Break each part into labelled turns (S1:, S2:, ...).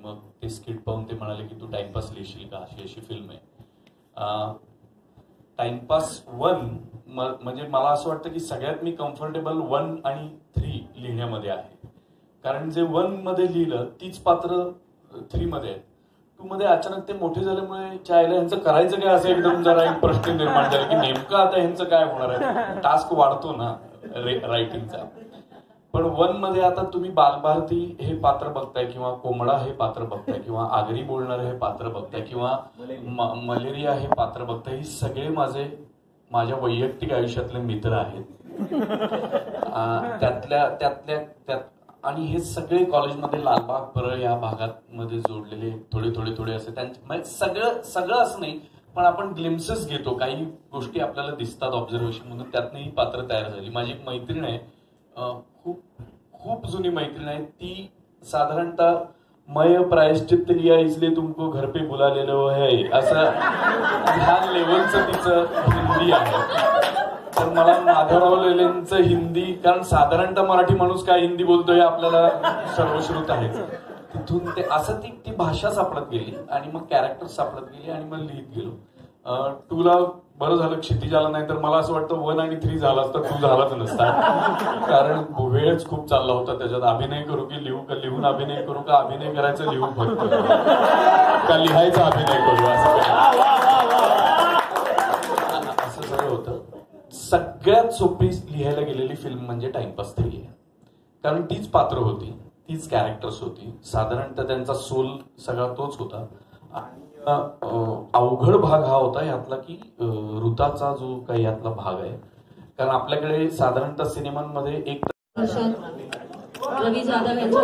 S1: मग ते स्किट पाहून ते म्हणाले की तू टाइमपास लिहिशील का, अशी अशी फिल्म आहे. टाइमपास 1 म्हणजे मला असं वाटतं की सगळ्यात मी कम्फर्टेबल 1 आणि 3 लिहिण्यामध्ये आहे. कारण जे 1 मध्ये लिहिलं तीच पात्र 3 मध्ये आहेत. 2 मध्ये अचानक ते मोठे झाल्यामुळे चायला ह्यांचं करायचं काय असं एकदम जरा एक प्रश्न निर्माण झाला की नेमकं आता ह्यांचं काय होणार आहे. टास्क वाढतो ना रायटिंगचा. पण 1 मध्ये आता तुम्ही बालभारती हे पात्र बघताय किंवा कोंबडा हे पात्र बघताय किंवा आगरी बोलणारे हे पात्र बघताय किंवा मलेरिया हे पात्र बघताय. ही सगळे माझ्या वैयक्तिक आयुष्यातले मित्र आहेत. त्यात आणि हे सगळे कॉलेजमध्ये लालबाग परळ या भागात मध्ये जोडलेले थोडे असे त्यांचे सगळं असं नाही, पण आपण ग्लिम्सेस घेतो. काही गोष्टी आपल्याला दिसतात ऑब्झर्वेशन म्हणून. त्यातनं ही पात्र तयार झाली. माझी एक मैत्रीण आहे, खूप जुनी मैत्रीण आहे. ती साधारणतः मय प्रायश्चित्त लिया इसलिए तुमको घर पे बुला लेलो है असं ह्या लेवलचं तिचं हिंदी आहे. तर मला माधवराव लेलेंचं हिंदी, कारण साधारणतः मराठी माणूस काय हिंदी बोलतोय हे आपल्याला सर्वश्रुत आहे. तिथून ते असं ती भाषा सापडत गेली आणि मग कॅरेक्टर सापडत गेली आणि मग लिहित गेलो. 2 ला बरं झालं क्षितिज आला, नाही तर मला असं वाटतं 1 आणि 3 झाला असता, 2 झालाच नसता. कारण वेळच खूप चालला होता त्याच्यात. अभिनय करू की लिहू, का लिहून अभिनय करू, का अभिनय करायचं लिहून फक्त, का लिहायचा अभिनय करू, असं सगळं होतं. सगळ्यात सोपी लिहायला गेलेली फिल्म म्हणजे टाइमपास 3 आहे. कारण तीच पात्र होती, तीच कॅरेक्टर्स होती. साधारणतः त्यांचा सोल सगळा तोच होता. अवघड भाग हा होता यातला की ऋताचा जो काही यातला भाग आहे. कारण आपल्याकडे साधारणतः सिनेमांमध्ये एक
S2: रवी जाधव यांच्या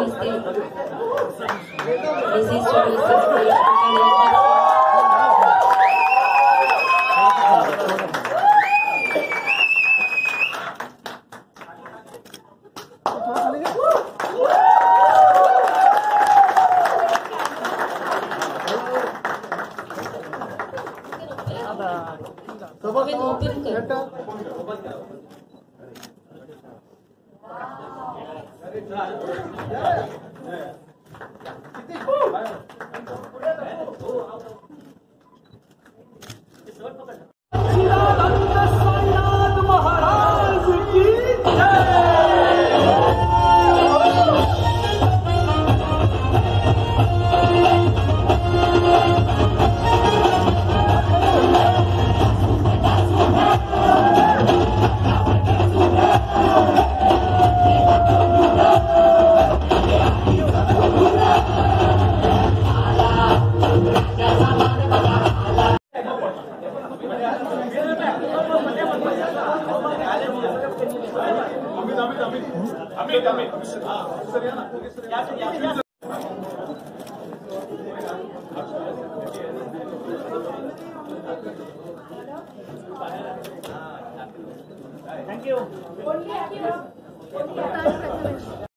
S3: Thank you.